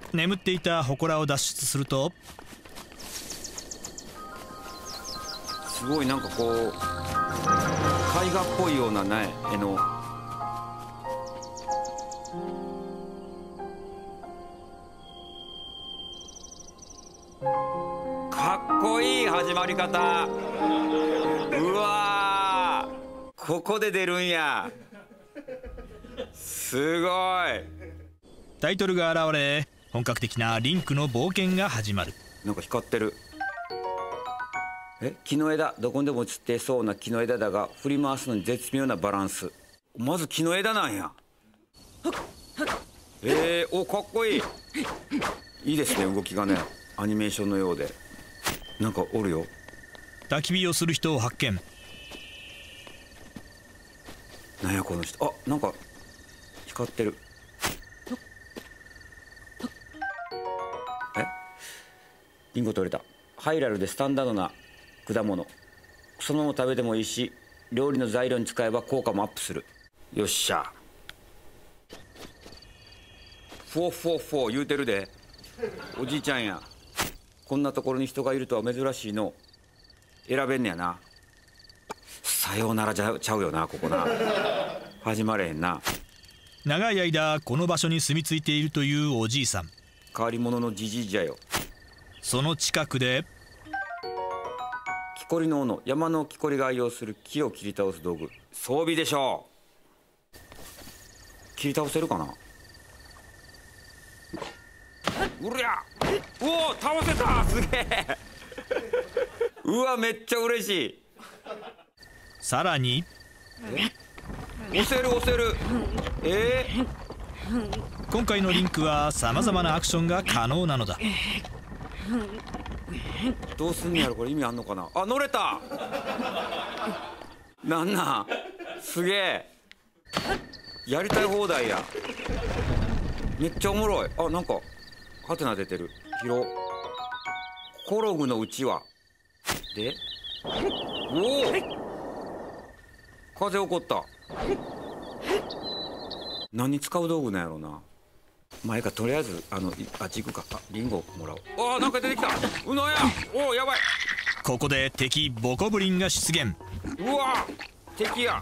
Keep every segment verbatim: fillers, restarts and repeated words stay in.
眠っていた祠を脱出すると、 すごいなんかこう絵画っぽいようなね絵の。かっこいい始まり方。うわー、ここで出るんや。すごい。 タイトルが現れ、本格的なリンクの冒険が始まる。 なんか光ってる。え、木の枝、どこにでも映ってそうな木の枝だが振り回すのに絶妙なバランス。まず木の枝なんや。えー、お、かっこいい。いいですね、動きがね、アニメーションのようで。なんかおるよ。 焚き火をする人を発見。 なんやこの人。あ、なんか光ってる。え、リンゴ取れた。ハイラルでスタンダードな果物。そのまま食べてもいいし、料理の材料に使えば効果もアップする。よっしゃ。フォーフォーフォー言うてるで。おじいちゃんや。こんなところに人がいるとは珍しいの。選べんねやな。さようならじゃちゃうよな、ここな。始まれへんな。 長い間この場所に住み着いているというおじいさん。 変わり者のじじいじゃよ。 その近くで木こりの斧、山の木こりが愛用する木を切り倒す道具。装備でしょう。切り倒せるかな。うりゃ、おお、倒せた。すげえ。うわ、めっちゃ嬉しい。 さらに押せる押せる。えー、 今回のリンクはさまざまなアクションが可能なのだ。 どうすんのやろこれ。意味あんのかな。あ、乗れた。なんなん、すげえ。やりたい放題や。めっちゃおもろい。あ、なんかハテナ出てる。広コログのうちわで、おお、風起こった。何に使う道具なんやろうな。前か、とりあえずあのあっち行くか。あ、リンゴもらおう。あー、なんか出てきた。うなや。おお、やばい。 ここで敵ボコブリンが出現。 うわ、敵や。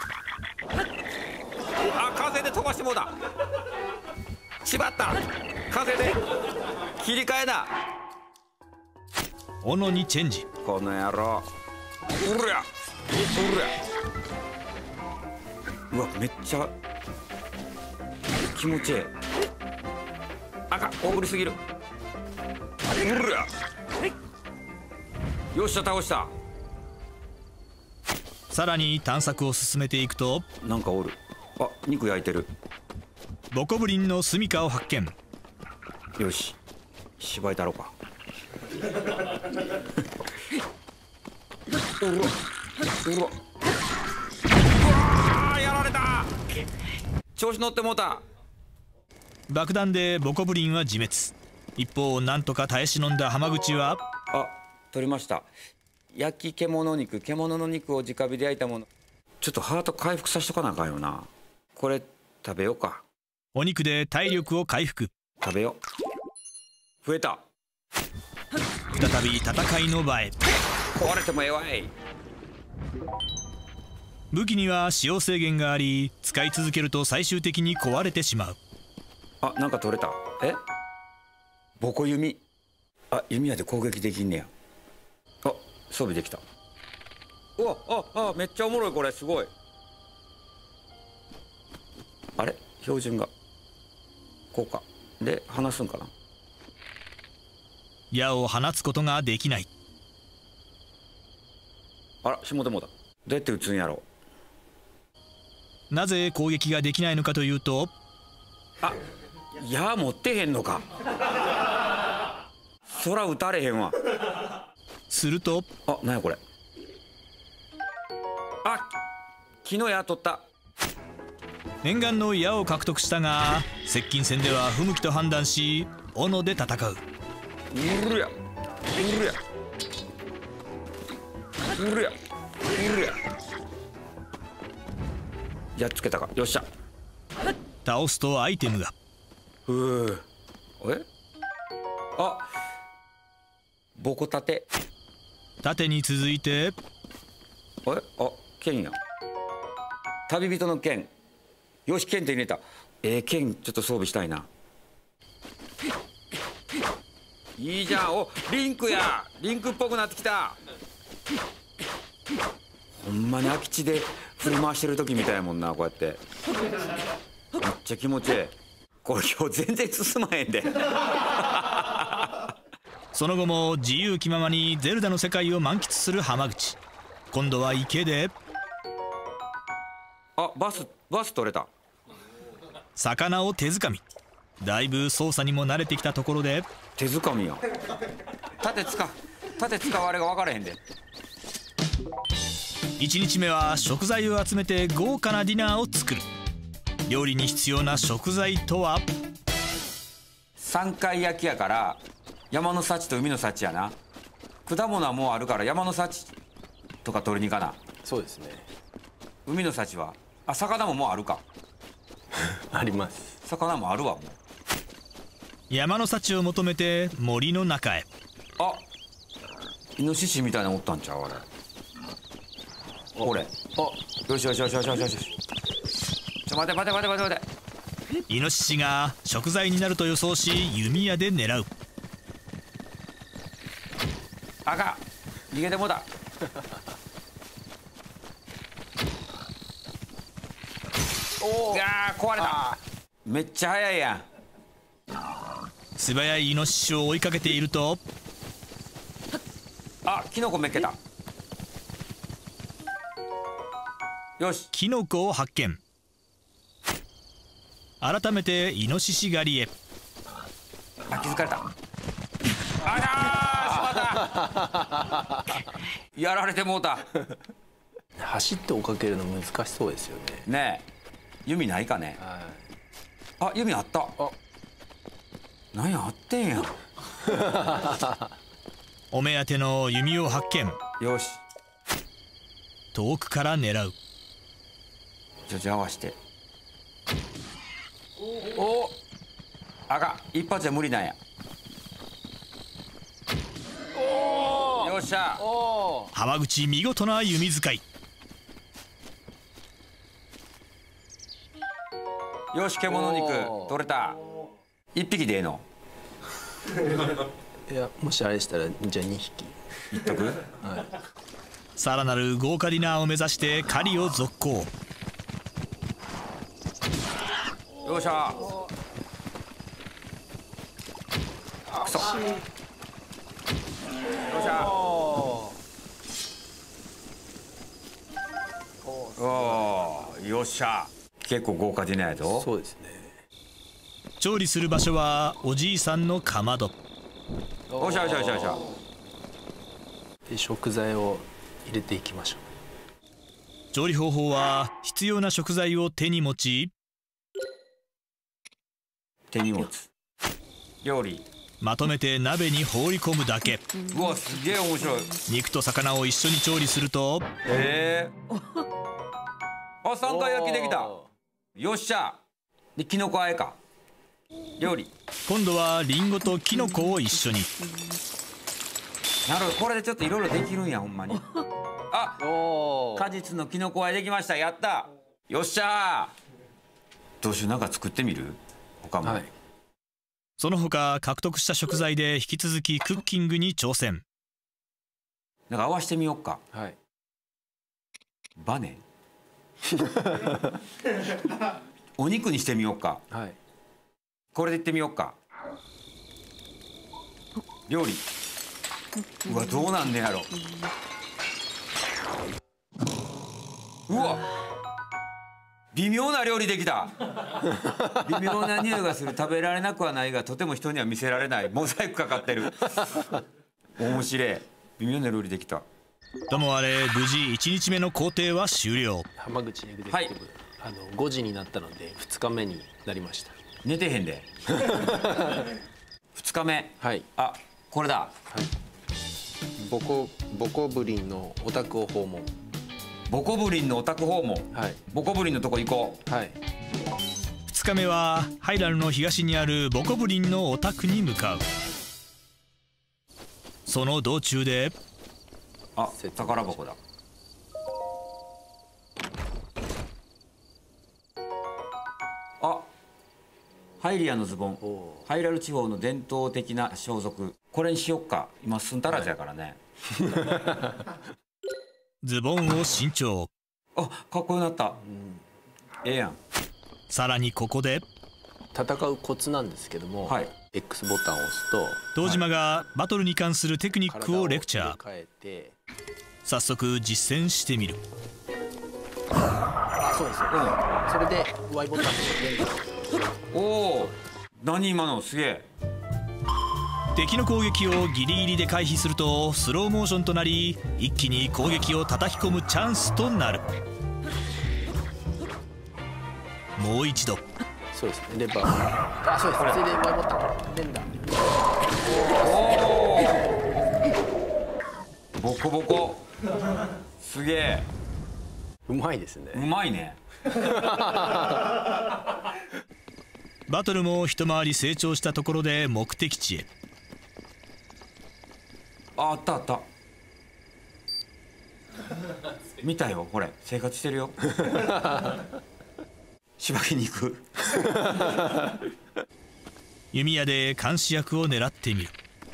あ、風で飛ばしてもうだ。しまった。風で切り替えだ。 斧にチェンジ。 この野郎。うりゃうりゃ。うわ、めっちゃ気持ちいい。あかん、大振りすぎる。うりゃ。よっしゃ、倒した。 さらに探索を進めていくと、 なんかおる。あ、肉焼いてる。 ボコブリンの住処を発見。 よし、芝居たろうか。うわうわ、うわー、やられた。調子乗ってもうた。 爆弾でボコブリンは自滅。一方、なんとか耐え忍んだ浜口は、 あ、取りました。焼き獣肉、獣の肉を直火で焼いたもの。ちょっとハート回復させとかなあかんよな。これ食べようか。 お肉で体力を回復。 食べよう。増えた。 再び戦いの場へ。 壊れてもええわい。 武器には使用制限があり、使い続けると最終的に壊れてしまう。 あ、なんか取れた。え、ボコ弓。あ、弓矢で攻撃できんねや。あ、装備できた。うわ、ああ、めっちゃおもろい。これすごい。あれ、標準がこうかで離すんかな。 矢を放つことができない。 あら、下でもだ。どうやって撃つんやろなぜ攻撃ができないのかというと、 あ、矢持ってへんのか。空撃たれへんわ。 すると、 あ、なんやこれ。あ、木の矢取った。 念願の矢を獲得したが、接近戦では不向きと判断し、斧で戦う。 うるやうるやうるやうるや。やっつけたか。よっしゃ。 倒すとアイテムが。 ふう。え、 ボコタテ。 盾に続いてあれ、あ、剣や。旅人の剣。よし、剣手に入れた。えー、剣ちょっと装備したいな。いいじゃん。お、リンクや。リンクっぽくなってきた。ほんまに空き地で振り回してる時みたいやもんな、こうやって。めっちゃ気持ちいい。これ今日全然進まへんで。 その後も自由気ままにゼルダの世界を満喫する浜口。今度は池であ、バスバス取れた。 魚を手づかみ。だいぶ操作にも慣れてきたところで手づかみや。盾使う盾使うあれが分からへんで。 いちにちめは食材を集めて豪華なディナーを作る。料理に必要な食材とは三回焼きやから山の幸と海の幸やな。果物はもうあるから山の幸とか取りに行かな。 そうですね。 海の幸はあ、魚ももうあるか。 あります。 魚もあるわ。もう山の幸を求めて森の中へ。 あ、イノシシみたいなのおったんちゃうあれ。これ。あ、よしよしよしよしよしよし。ちょ待て待て待て待て待て。 イノシシが食材になると予想し弓矢で狙う。 あかん、逃げてもうた。おお、壊れた。めっちゃ速いやん。 素早いイノシシを追いかけているとあ、キノコめっけた。よし、 キノコを発見。改めてイノシシ狩りへ。 あ、気づかれた。あらー、しまった。やられてもうた。 走って追っかけるの難しそうですよね。 ねえ、弓ないかね。 はあ、弓あった。 あ、 なんや、あってんや。 お目当ての弓を発見。 よし、 遠くから狙う。 ちょちょ合わして。おお、あかん、一発じゃ無理なんや。おお、よっしゃ。 おー、 浜口見事な弓使い。 よし、獣肉おー取れた。一匹でええの。 いや、もしあれでしたらじゃあにひき。 いっとく。 さらなる豪華ディナーを目指して狩りを続行。 よっしゃ。くそ。よっしゃ。 おおー、よっしゃ。結構豪華ディナーやぞ。 そうですね。 調理する場所はおじいさんのかまど。 よっしゃよっしゃよっしゃよっしゃ。 で、食材を入れていきましょう。 調理方法は必要な食材を手に持ち手荷物料理。 まとめて鍋に放り込むだけ。 うわ、すげえ面白い。 肉と魚を一緒に調理するとええー、あ、三回焼きできた。 およっしゃ。で、キノコあえか。料理。 今度はリンゴとキノコを一緒に。 なるほど、これでちょっといろいろできるんや、ほんまに。あ、 ーおー、 果実のキノコあえできました。やった。よっしゃ。どうしよう、なんか作ってみる？他も。 はい。 その他獲得した食材で引き続きクッキングに挑戦。 なんか合わせてみよっか。 はい。 バネ。お肉にしてみようか。 はい。 これでいってみようか。料理。うわ、どうなんねやろ。うわ、微妙な料理できた。微妙な匂いがする。食べられなくはないがとても人には見せられない。モザイクかかってる。面白い。微妙な料理できた。 ともあれ無事いちにちめの工程は終了。 浜口エグゼクティブ、 はい、 あのごじになったのでふつかめになりました。 寝てへんで。ふつかめ。 はい。 あ、これだ。 ボコボコブリンのお宅を訪問。 ボコブリンのお宅訪問。 はい。 ボコブリンのとこ行こう。 はい。 ふつかめはハイラルの東にあるボコブリンのお宅に向かう。 その道中であ、宝箱だ。あ、ハイリアのズボン。ハイラル地方の伝統的な装束。これにしよっか。今すんたらずやからね。 ズボンを新調。 あ、かっこよくなった。うん、ええやん。 さらにここで戦うコツなんですけども、はい、X ボタンを押すと堂島がバトルに関するテクニックをレクチャー。早速実践してみる。 あ、そうですよ、うん、それで Y ボタンでおお、何今の、すげえ。 敵の攻撃をギリギリで回避するとスローモーションとなり、一気に攻撃を叩き込むチャンスとなる。もう一度。 そうですね、レバー。あ、そうです。それで Y ボタン連打。 おお、ボコボコ。すげえ。 うまいですね。 うまいね。 バトルも一回り成長したところで目的地へ。 あ、あったあった。見たよ、これ生活してるよ。しばきに行く。 弓矢で監視役を狙ってみる。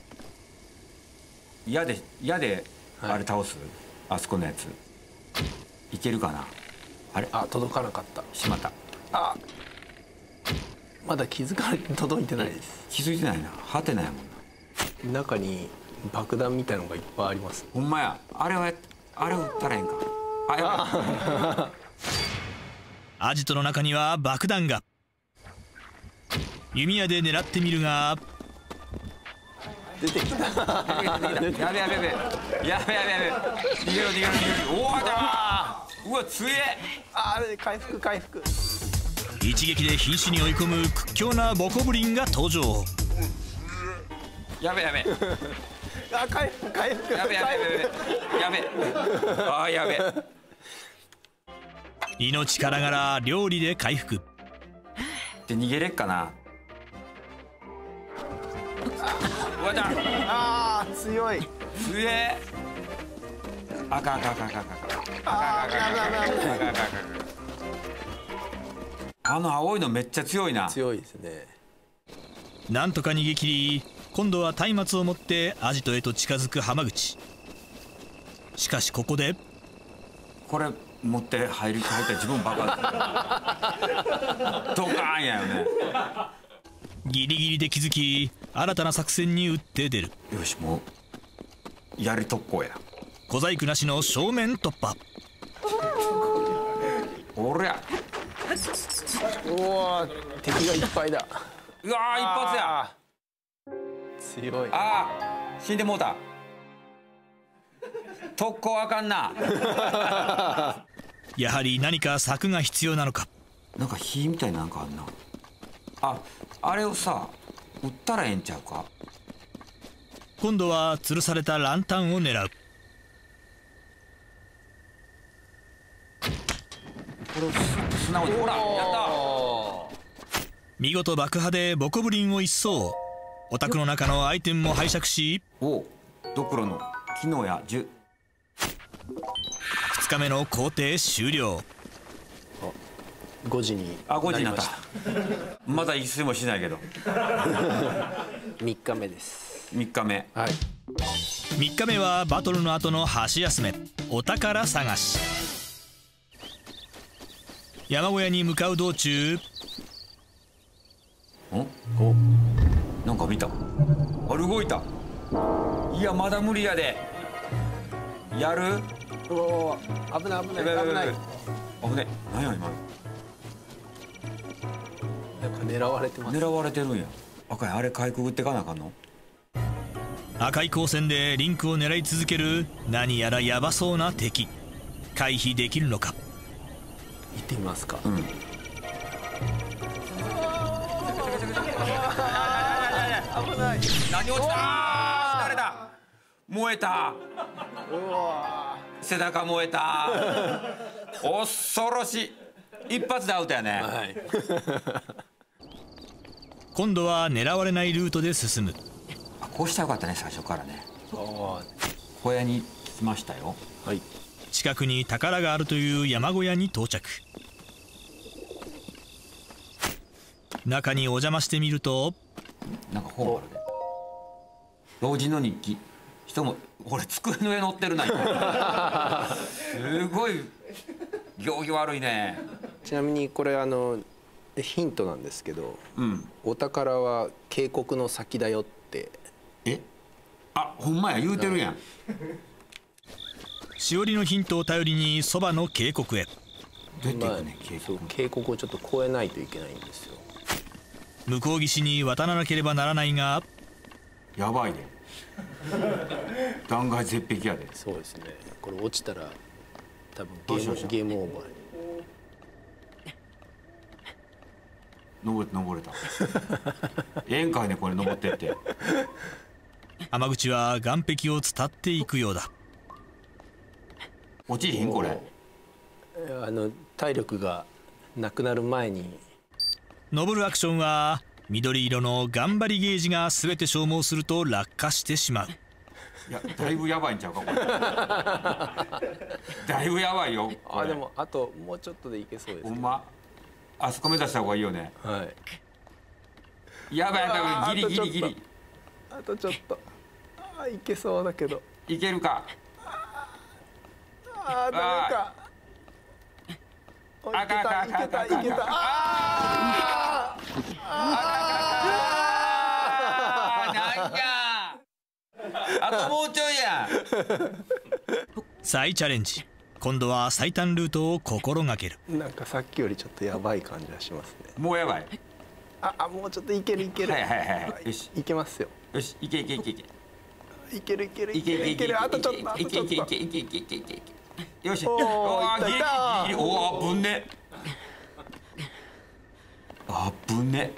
矢で矢であれ倒す、はい、あそこのやついけるかな。あれ、 あ、届かなかった。 しまった。 あ、まだ気づかない、届いてないです。 気づいてないな。はてないもんな。中に爆弾みたいのがいっぱいあります。 ほんまや。あれはあれ撃ったらええんか。あ、やばい。 アジトの中には爆弾が。弓矢で狙ってみるが出てきた。 やべやべやべやべやべやべやべ。逃げろ逃げろ逃げろ。おお、あ、うわ、強え。 あ、回復回復。 一撃で瀕死に追い込む屈強なボコブリンが登場。 やべやべ。 あ、回復回復。 やべやべやべやべ。あー、やべ。 命からがら料理で回復。 で逃げれっかな。わだ。 あー、強い。 強え。あかんあかんあかんあかんあかんあかんあかんあかんあかんあかん。あの青いのめっちゃ強いな。 強いですね。 なんとか逃げ切り、今度は松明を持ってアジトへと近づく浜口。しかしここでこれ持って入り入ったら自分バカドカーンやよね。 ギリギリで気づき、新たな作戦に打って出る。 よし、もうやり特攻や。 小細工なしの正面突破。 おりゃ。 おお、敵がいっぱいだ。 うわー、一発や。 強い。 あー、死んでもうた。特攻あかんな。 やはり何か策が必要なのか。 なんか火みたいななんかあんな。あ、あれをさ撃ったらええんちゃうか。 今度は吊るされたランタンを狙う。 これを素直に、ほら、やった。 見事爆破でボコブリンを一掃。お宅の中のアイテムも拝借し、 おう、ドクロの機能やじゅふつかめの工程終了。 ごじにあ、ごじになった。まだ一睡もしないけど。 みっかめです。 みっかめ。 はい。 みっかめはバトルの後の箸休め、お宝探し。山小屋に向かう道中、 おお、なんか見た。あれ動いた。いや、まだ無理やで。やる。 おお、危ない危ない危ない危ない。 危ね。何や今。 なんか狙われてます。 狙われてるんや。赤い、あれかいくぐってかなあかんの。 赤い光線でリンクを狙い続ける何やらヤバそうな敵。回避できるのか。 行ってみますか。 うん。 危ない。 何落ちた。誰だ。燃えた。 うわ、 背中燃えた。恐ろしい。一発でアウトやね。 はい。 今度は狙われないルートで進む。 あ、こうしたらよかったね、最初からね。 あ小屋に来ましたよ。 あ、はい。 近くに宝があるという山小屋に到着。中にお邪魔してみると、 なんか本あるね。老人の日記。人もこれ机の上乗ってるな。すごい行儀悪いね。 ちなみにこれあのヒントなんですけど、 うん。 お宝は渓谷の先だよって。 え？あ、ほんまや言うてるやん。 しおりのヒントを頼りにそばの渓谷へ。 どうやって行くね、渓谷。 渓谷をちょっと越えないといけないんですよ。 向こう岸に渡らなければならないが、 やばいで。断崖絶壁やで。 そうですね。これ落ちたら多分ゲームどうしようどうしようゲームオーバー。 登れ登れた。ええんかいね、これ登ってって。 浜口は岸壁を伝っていくようだ。 落ちひんこれ。 あの体力がなくなる前に。 登るアクションは緑色の頑張りゲージが全て消耗すると落下してしまう。 いや、だいぶやばいんちゃうかこれ。だいぶやばいよ。 あ、でもあともうちょっとでいけそうです、 ほんま。あそこ目指した方がいいよね。 はい。 やばいやばい、ギリギリギリ。 あとちょっと。ああ、いけそうだけど。 いけるか。 ああ、ダメか。 あかんあかんあかんあかんあかん。 いけたいけた。ああなんか。あともうちょいや。 再チャレンジ。今度は最短ルートを心がける。 なんかさっきよりちょっとやばい感じがしますね。 もうやばい。 ああ、もうちょっといけるいける。 はいはいはいはい。よし。 いけますよ。 よし、いけいけいけいけ。 いけるいけるいけいけいけいけ。 あとちょっと。 いけいけいけいけいけいけいけ。よし。 おー、いったいった。 おお、ぶんね。あぶね。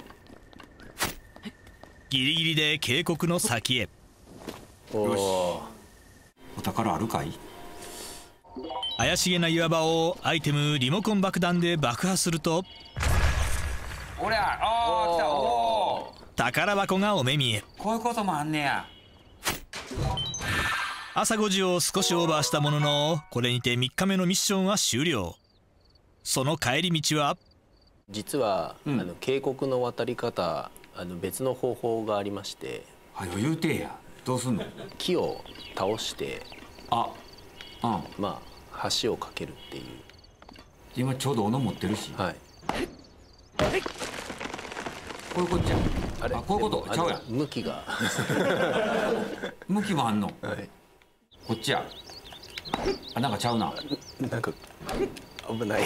ギリギリで渓谷の先へ。 よし。お宝あるかい？ 怪しげな岩場をアイテムリモコン爆弾で爆破すると、 おりゃ、おー、来た、おー。 宝箱がお目見え。 こういうこともあんねや。 朝ごじを少しオーバーしたものの、これにてみっかめのミッションは終了。その帰り道は、 実は、うん、あの渓谷の渡り方、あの別の方法がありまして。 はよ言うてや。どうすんの？ 木を倒して、 あ、うん、 まあ橋を架けるっていう。 今ちょうど斧持ってるし。 はい。 こういうことじゃん。 あれ、 あ、こういうことちゃうやん。 向きが向きもあんの。 はい。 こっちや。あ、なんかちゃうな。 なんか危ない。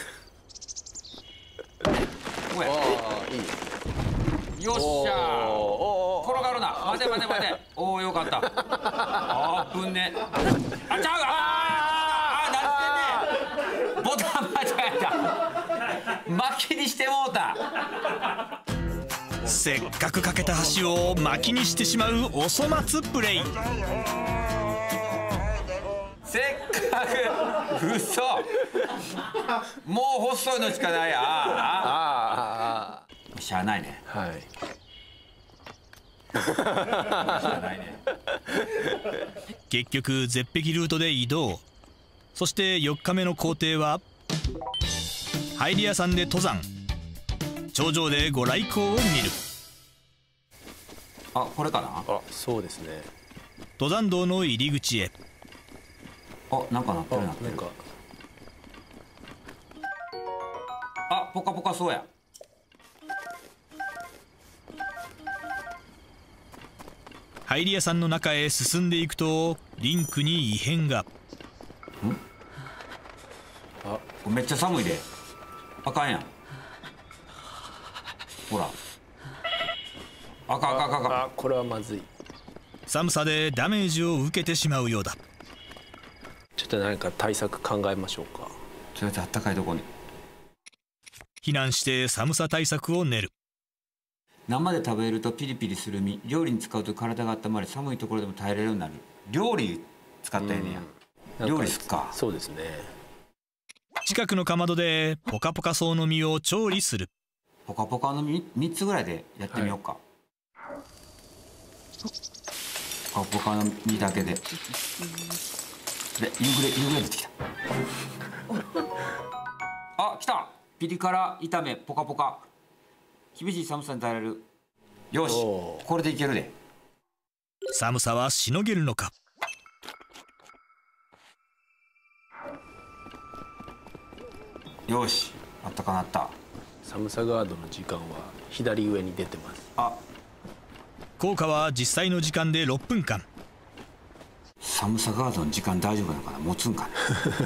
おや。 ああ、いい。 よっしゃー。転がるな。待て待て待て。おお、よかった。あーぶんね。あ、ちゃう。あーあー、なんてね。ボタン間違えた。巻きにしてもうた。 せっかくかけた橋を巻きにしてしまうお粗末プレイ。 せっかく嘘。もう細いのしかない。あーあーあー、しゃあないね。 はい。 しゃあないね。 結局絶壁ルートで移動。そしてよっかめの工程は入り屋さんで登山、頂上でご来光を見る。 あ、これかな。 あ、そうですね。 登山道の入り口へ。 あ、なんかなってるなってる。 なんかあ、ポカポカそうや。 入り屋さんの中へ進んでいくとリンクに異変が。ん？ あ、めっちゃ寒いで。あかんやん。ほら。あかんあかんあかんあかん。 あ、これはまずい。 寒さでダメージを受けてしまうようだ。 ちょっと何か対策考えましょうか。 とりあえずあったかいとこに避難して寒さ対策を練る。 生で食べるとピリピリする身、料理に使うと体が温まり寒いところでも耐えれるようになる。料理使ったらええねや。料理すっか。 そうですね。 近くのかまどでポカポカそうの実を調理する。 ポカポカの実みっつぐらいでやってみようか。 ポカポカの実だけで。で夕暮れ夕暮れ出てきた。あ、来た。ピリ辛炒めポカポカ。厳しい寒さに耐えられる。よし、これでいけるで。 寒さはしのげるのか。 よし、あったかなった。 寒さガードの時間は左上に出てます。 あ、 効果は実際の時間でろっぷんかん。 寒さガードの時間大丈夫なのかな、持つんかな。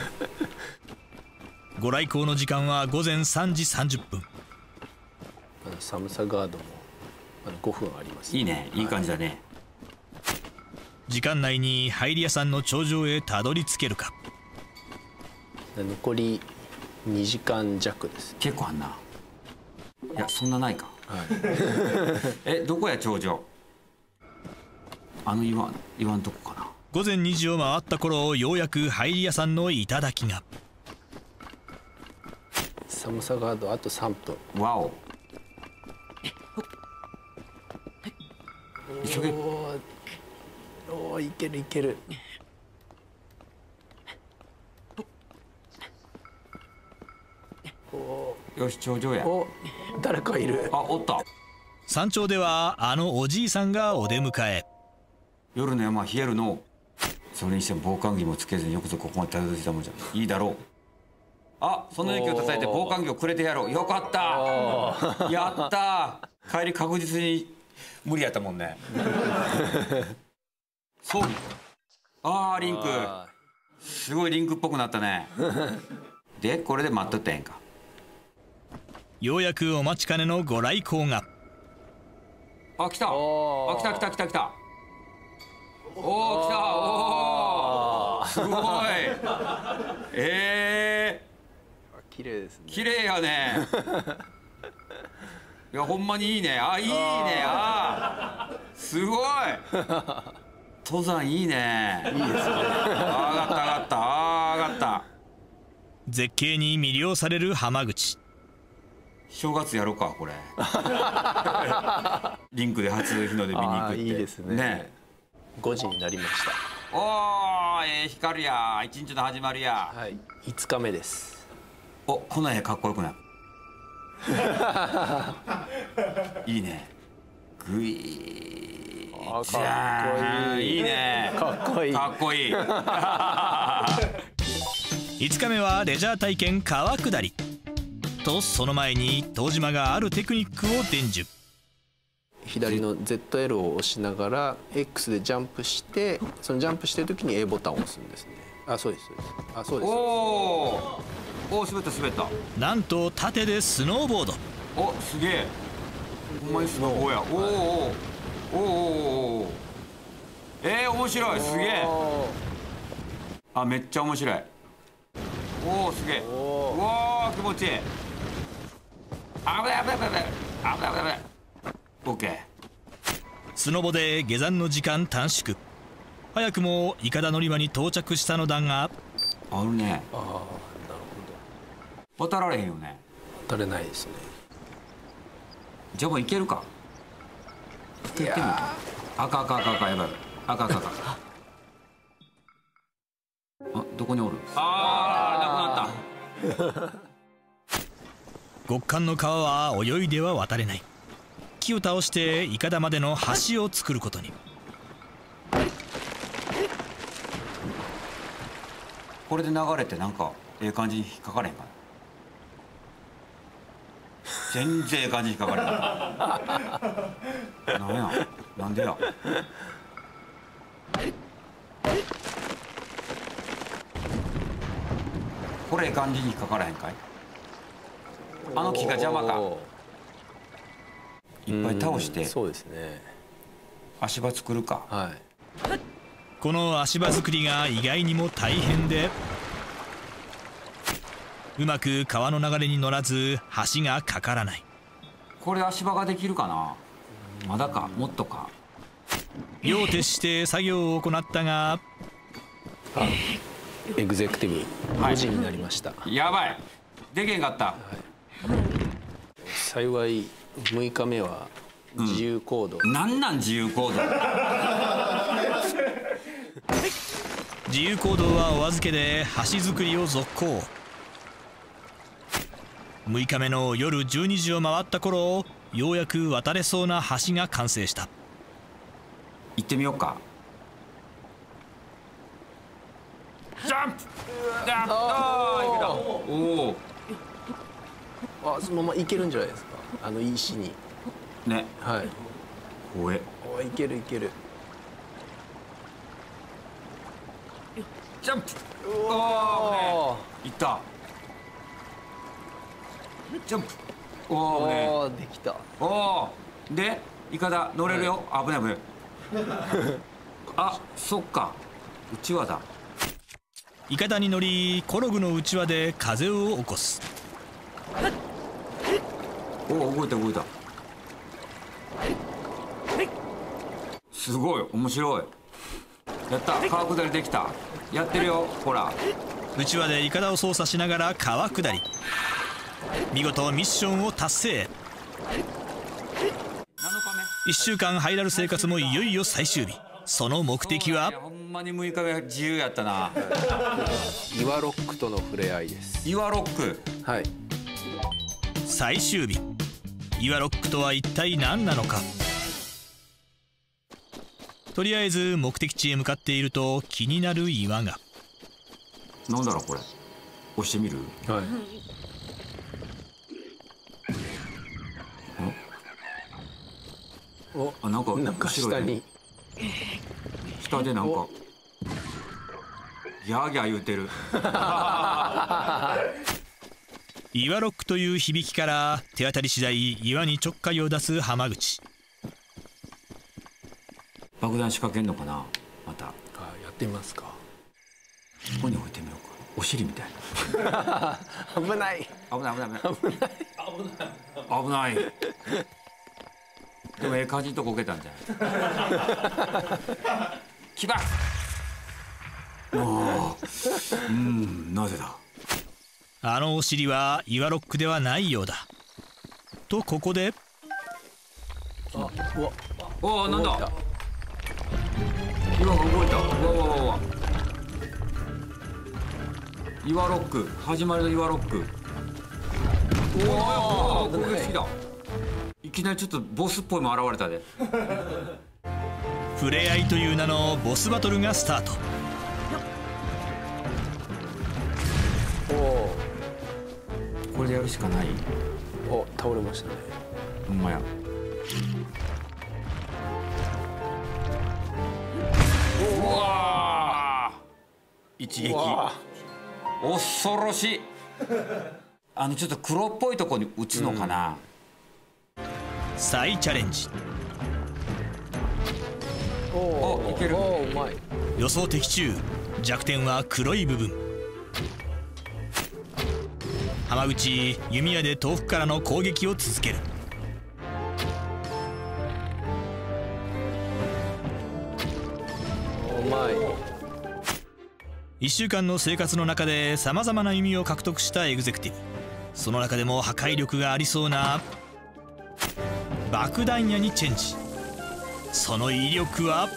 ご来光の時間はごぜんさんじさんじゅっぷん。 まだ寒さガードもまだごふんあります。 いいね、いい感じだね。はい、 時間内にハイリア山の頂上へたどり着けるか。 残りにじかんじゃくです。 結構あんな。いや、そんなないか。 はい、 え、どこや頂上。あの岩岩のとこかな。 ごぜんにじを回った頃、ようやくハイリア山の頂が。 寒さガードあとさんぷん。 わお。急げ。 おお、いけるいける。 よし、頂上や。 お、誰かいる。 あ、おった。 山頂ではあのおじいさんがお出迎え。 夜の山は冷えるの。それにしても防寒着もつけずによくぞここまでたどり着いたもんじゃん。いいだろう。あ、その息を叩いて防寒着をくれてやろう。よかった。やった。帰り確実に無理やったもんね。そう。ああ、リンク。すごいリンクっぽくなったね。で、これで待っとったやんか。 ようやくお待ちかねのご来光が。 あ、来た。あ、来た来た来た来た。おお、来た。おお、すごい。ええー、綺麗ですね。 綺麗やね。いや、ほんまにいいね。あ、いいね。あ、すごい。登山いいね。いいですね。あ、上がった上がった。あ、上がった。 絶景に魅了される浜口。 正月やろうか、これ。リンクで初日の出見に行くって。 いいですね。 ね。 ごじになりました。 おお、ええ、光るや。一日の始まりや。 はい、いつかめです。 お、この絵かっこよくない。いいね。グイー。 かっこいい。 いいね。 かっこいい。 かっこいい。 いつかめはレジャー体験川下りと、その前に東島があるテクニックを伝授。 左の ゼットエル を押しながら X でジャンプして、そのジャンプしてる時に A ボタンを押すんですね。あ、そうです。あ、そうです。 おお。おお、滑った滑った。 なんと縦でスノーボード。 お、すげえ。ほんまにスノボや。おおおおおお。えー、面白い。すげえ。あ、めっちゃ面白い。おお、すげえ。おお、気持ちいい。あぶない危ない危ない危ない危ない危ない。オッケー。 スノボで下山の時間短縮。早くもいかだ乗り場に到着したのだが。 あるね。 ああ、なるほど。渡られへんよね。 渡れないですね。 じゃあもう行けるか。行ってみる。赤赤赤赤やばい。赤赤赤。あ、どこにおる。ああ、なくなった。 極寒の川は泳いでは渡れない。木を倒していかだまでの橋を作ることに。 これで流れてなんかええ感じに引っかかれへんかな。全然ええ感じに引っかかれへん。なんや、なんでや。これええ感じに引っかからへんかい。あの木が邪魔か。いっぱい倒して。 そうですね。 足場作るか。 はい。 この足場作りが意外にも大変で、うまく川の流れに乗らず橋がかからない。 これ足場ができるかな。まだか、もっとか。 夜を徹して作業を行ったが、 エグゼクティブごじになりました。 やばい、でけんかった。はい、 幸いむいかめは自由行動、 うん、なんなん自由行動。 自由行動はお預けで橋作りを続行。むいかめの夜じゅうにじを回った頃、ようやく渡れそうな橋が完成した。 行ってみようか。ジャンプ。ジャンプ。ああ、いけた。おお。あ、そのままいけるんじゃないですか。あの石に。 ね。 はい。 おえ。 お、いけるいける。 ジャンプ。おお。いった。ジャンプ。おお、ね。 お、できた。 おお。で、イカダ乗れるよ。はい、危ない危ない。あ、そっか。うちわだ。 イカダに乗り、コログのうちわで風を起こす。 おお、動いた動いた。すごい面白い。やった、川下りできた。やってるよ、ほら。 うちわでイカダを操作しながら川下り。見事ミッションを達成。いっしゅうかんハイラル生活もいよいよ最終日。その目的は、 ほんまにむいかめ自由やったな。 岩ロックとの触れ合いです。 岩ロック。 はい。 最終日。岩ロックとは一体何なのか。とりあえず目的地へ向かっていると気になる岩が。 なんだろうこれ。押してみる。 はい。お、 あ、なんかなんか下に。 下でなんかギャーギャー言うてる。 岩ロックという響きから手当たり次第岩にちょっかいを出す浜口。 爆弾仕掛けんのかな。また。 あ、やってみますか。 ここに置いてみようか。お尻みたいな。危ない。 危ない危ない危ない危ない。危ない。でもええ感じのとこ置けたんじゃない。キバッ。ああ、うん、なぜだ。 あのお尻は岩ロックではないようだ。とここで。 あ、うわ。 おお、なんだ。岩が動いた。うわうわうわ。岩ロック、始まりの岩ロック。おお、攻撃好きだ。いきなりちょっとボスっぽいも現れたで。 触れ合いという名のボスバトルがスタート。 おお。 これでやるしかない。 お、倒れましたね。 ほんまや。うわー、一撃。恐ろしい。あのちょっと黒っぽいところに打つのかな。 うん、再チャレンジ。 おお、いける。お、うまい。 予想的中。弱点は黒い部分。浜口、弓矢で遠くからの攻撃を続ける。 うまい。 いっしゅうかんの生活の中でさまざまな弓を獲得したエグゼクティブ。その中でも破壊力がありそうな爆弾矢にチェンジ。その威力は。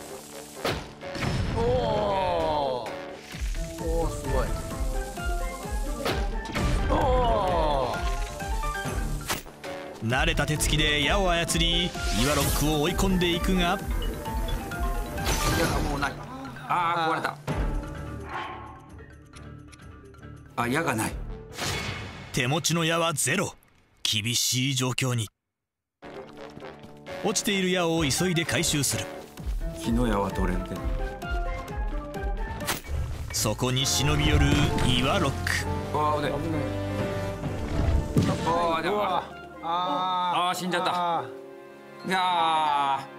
おお。おお、すごい。おお。 慣れた手つきで矢を操り岩ロックを追い込んでいくが。 いや、もうない。ああ、壊れた。あ、矢がない。 手持ちの矢はゼロ。厳しい状況に。落ちている矢を急いで回収する。 木の矢は取れんけど。 そこに忍び寄る岩ロック。 ああ、危ない。ああ、でも。 あああ、死んじゃった。いや